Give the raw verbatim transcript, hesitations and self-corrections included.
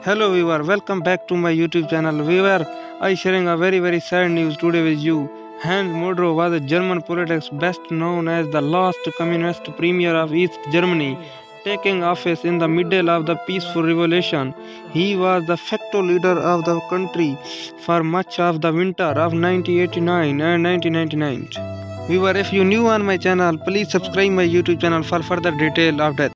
Hello viewer, welcome back to my YouTube channel. Viewer, I sharing a very very sad news today with you. HansModrow was a German politics best known as the last communist premier of East Germany, taking office in the middle of the peaceful revolution. He was the facto leader of the country for much of the winter of nineteen eighty-nine and nineteen ninety-nine. Viewer, if you new on my channel, please subscribe my YouTube channel for further detail of that.